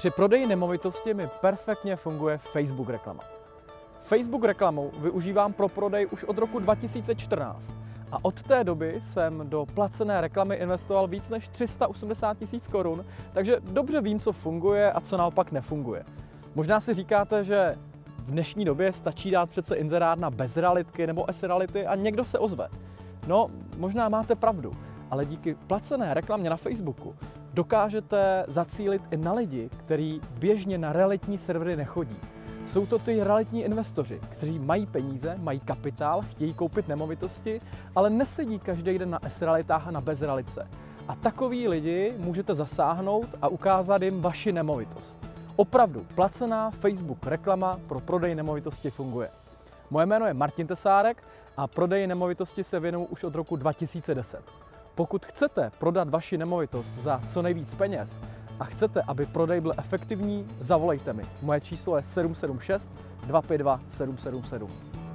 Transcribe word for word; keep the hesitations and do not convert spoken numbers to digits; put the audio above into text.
Při prodeji nemovitosti mi perfektně funguje Facebook reklama. Facebook reklamu využívám pro prodej už od roku dva tisíce čtrnáct a od té doby jsem do placené reklamy investoval víc než tři sta osmdesát tisíc korun, takže dobře vím, co funguje a co naopak nefunguje. Možná si říkáte, že v dnešní době stačí dát přece inzerát na bezrealitky nebo S-reality a někdo se ozve. No, možná máte pravdu, ale díky placené reklamě na Facebooku dokážete zacílit i na lidi, kteří běžně na realitní servery nechodí. Jsou to ty realitní investoři, kteří mají peníze, mají kapitál, chtějí koupit nemovitosti, ale nesedí každý den na S-realitách a na bezrealitce. A takový lidi můžete zasáhnout a ukázat jim vaši nemovitost. Opravdu, placená Facebook reklama pro prodej nemovitosti funguje. Moje jméno je Martin Tesárek a prodeji nemovitosti se věnuju už od roku dva tisíce deset. Pokud chcete prodat vaši nemovitost za co nejvíc peněz a chcete, aby prodej byl efektivní, zavolejte mi. Moje číslo je sedm sedm šest, dva pět dva, sedm sedm sedm.